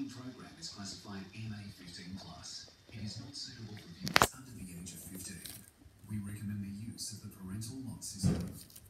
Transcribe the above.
following program is classified MA15+. It is not suitable for viewers under the age of 15. We recommend the use of the parental lock system.